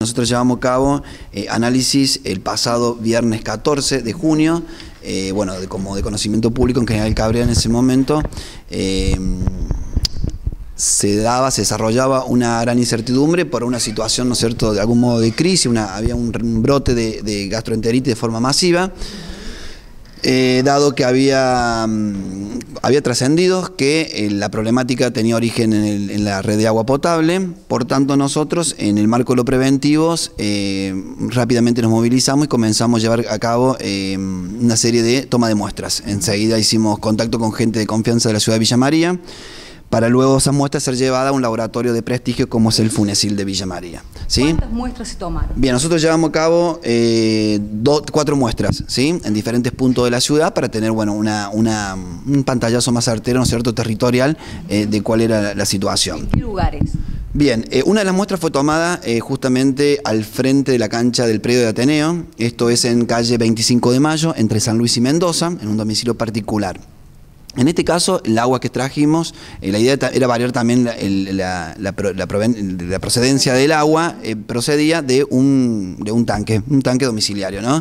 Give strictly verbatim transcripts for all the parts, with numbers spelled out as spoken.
nosotros llevamos a cabo eh, análisis el pasado viernes catorce de junio, eh, bueno, de, como de conocimiento público en General Cabrera en ese momento. Eh, se daba, se desarrollaba una gran incertidumbre por una situación, ¿no es cierto?, de algún modo de crisis, una, había un, un brote de, de gastroenteritis de forma masiva, eh, dado que había, había trascendido que eh, la problemática tenía origen en, el, en la red de agua potable. Por tanto, nosotros, en el marco de los preventivos, eh, rápidamente nos movilizamos y comenzamos a llevar a cabo eh, una serie de toma de muestras. Enseguida hicimos contacto con gente de confianza de la ciudad de Villa María, para luego esas muestras ser llevadas a un laboratorio de prestigio como es el Funesil de Villa María, ¿sí? ¿Cuántas muestras se tomaron? Bien, nosotros llevamos a cabo eh, do, cuatro muestras, ¿sí?, en diferentes puntos de la ciudad para tener, bueno, una, una, un pantallazo más certero, ¿no es cierto?, territorial eh, de cuál era la, la situación. ¿En qué lugares? Bien, eh, una de las muestras fue tomada eh, justamente al frente de la cancha del predio de Ateneo, esto es en calle veinticinco de mayo, entre San Luis y Mendoza, en un domicilio particular. En este caso, el agua que trajimos, eh, la idea era variar también la, el, la, la, la, la procedencia del agua, eh, procedía de un, de un tanque, un tanque domiciliario, ¿no?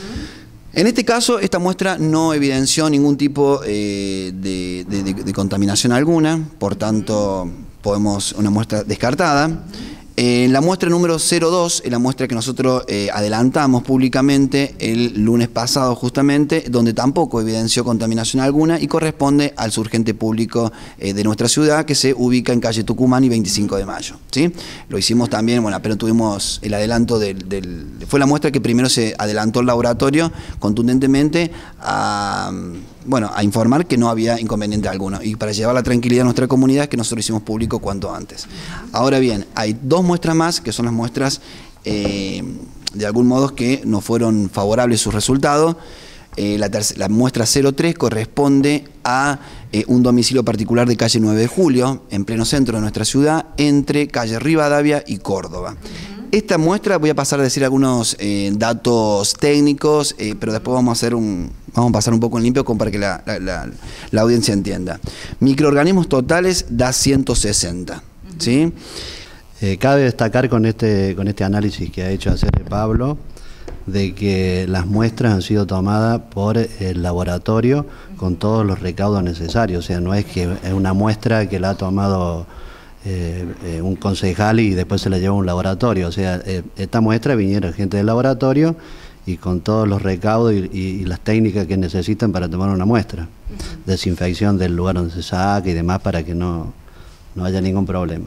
En este caso, esta muestra no evidenció ningún tipo eh, de, de, de, de contaminación alguna, por tanto, podemos una muestra descartada. En eh, la muestra número cero dos, es la muestra que nosotros eh, adelantamos públicamente el lunes pasado justamente, donde tampoco evidenció contaminación alguna y corresponde al surgente público eh, de nuestra ciudad, que se ubica en calle Tucumán y veinticinco de mayo, ¿sí? Lo hicimos también, bueno, pero tuvimos el adelanto del, del... Fue la muestra que primero se adelantó el laboratorio contundentemente a... bueno, a informar que no había inconveniente alguno y para llevar la tranquilidad a nuestra comunidad, que nosotros hicimos público cuanto antes. Ahora bien, hay dos muestras más que son las muestras eh, de algún modo que no fueron favorables sus resultados. Eh, la, la muestra cero tres corresponde a eh, un domicilio particular de calle nueve de julio, en pleno centro de nuestra ciudad, entre calle Rivadavia y Córdoba. Esta muestra voy a pasar a decir algunos eh, datos técnicos, eh, pero después vamos a hacer un, vamos a pasar un poco en limpio como para que la, la, la, la audiencia entienda. Microorganismos totales da ciento sesenta, ¿sí? Eh, cabe destacar con este, con este análisis que ha hecho hacer Pablo, de que las muestras han sido tomadas por el laboratorio con todos los recaudos necesarios, o sea, no es que es una muestra que la ha tomado Eh, eh, un concejal y después se la lleva a un laboratorio, o sea, eh, esta muestra vinieron gente del laboratorio y con todos los recaudos y, y, y las técnicas que necesitan para tomar una muestra, uh-huh. Desinfección del lugar donde se saca y demás para que no, no haya ningún problema.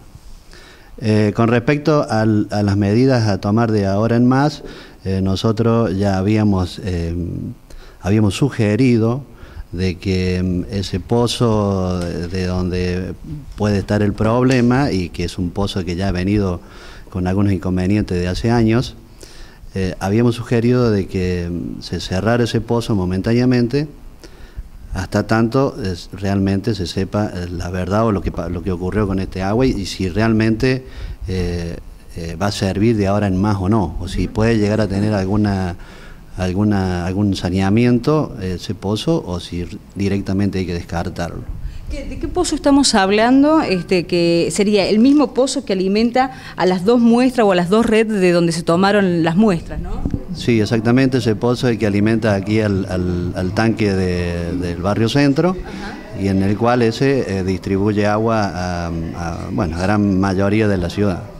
Eh, con respecto al, a las medidas a tomar de ahora en más, eh, nosotros ya habíamos, eh, habíamos sugerido de que ese pozo de donde puede estar el problema, y que es un pozo que ya ha venido con algunos inconvenientes de hace años, eh, habíamos sugerido de que se cerrara ese pozo momentáneamente hasta tanto es, realmente se sepa la verdad o lo que, lo que ocurrió con este agua y, y si realmente eh, eh, va a servir de ahora en más o no, o si puede llegar a tener alguna alguna algún saneamiento ese pozo o si directamente hay que descartarlo. ¿De qué pozo estamos hablando? Este, que sería el mismo pozo que alimenta a las dos muestras o a las dos redes de donde se tomaron las muestras, ¿no? Sí, exactamente, ese pozo es el que alimenta aquí al, al, al tanque de, del barrio centro. Ajá. Y en el cual ese eh, distribuye agua a, a, bueno, a gran mayoría de la ciudad.